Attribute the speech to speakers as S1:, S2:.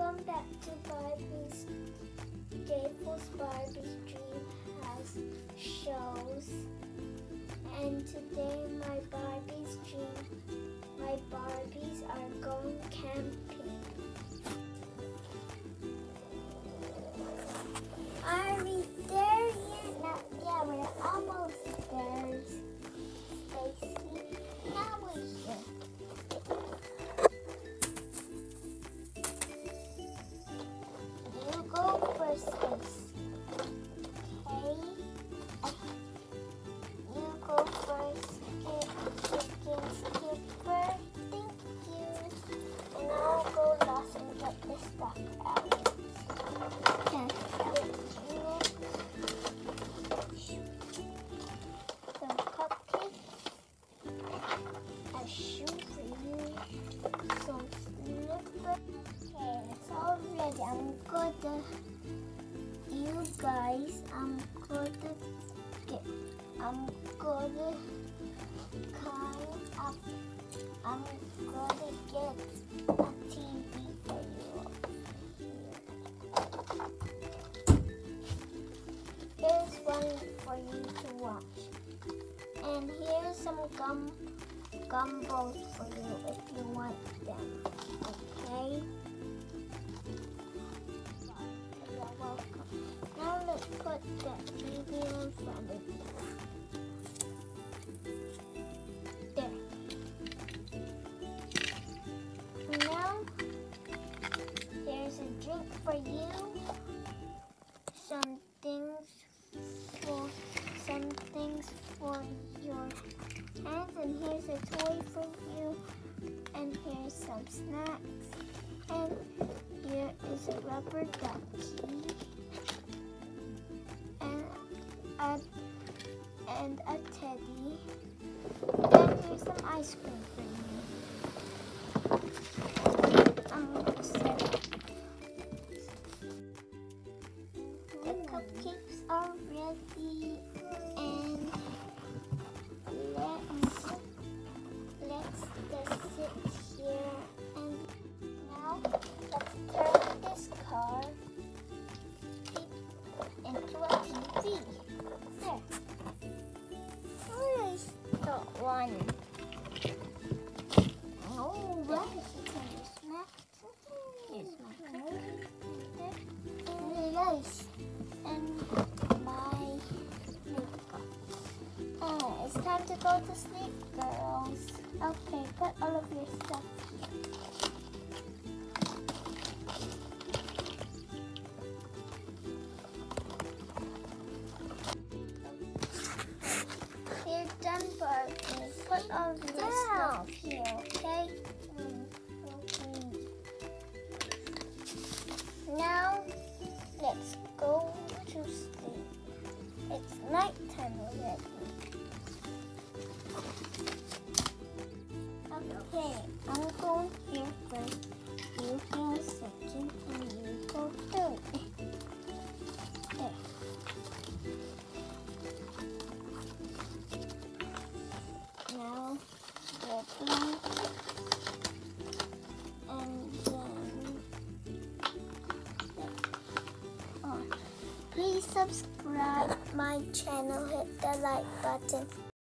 S1: Welcome back to Barbie's Gables. Barbie's Dream House shows. And today my Barbies are going camping. Are we there yet? No, yeah, we're almost there, Stacy. Now we're here. You go first, Stacy. Okay. You go first, Chicken Skipper. Thank you. And I'll go last and get this stuff out. Okay. Some cupcakes. A shoe for you. Some slippers. Okay, it's all ready. I'm gonna get a TV for you. Here's one for you to watch. And here's some gumballs for you if you want them. Okay? You're welcome. Now let's put that TV in front of you. There. Now, there's a drink for you. Some things for your hands, and here's a toy for you, and here's some snacks, and here is a rubber ducky, and a teddy, and here's some ice cream for you. I'm gonna set it. The cupcakes are ready, and let's just sit here, and now let's turn this car into a TV. There. Oh, I got one. Oh, right. Here's my nice. And my makeup. Oh, it's time to go to sleep, girls. Okay, put all of your stuff here. You're done, Barbie. Put all of your stuff here, okay? Okay. Now, let's go to sleep. It's nighttime already. Okay, I'm going here first. You go second, and you go third. There. Now, get blanket, and then please subscribe my channel, hit the like button.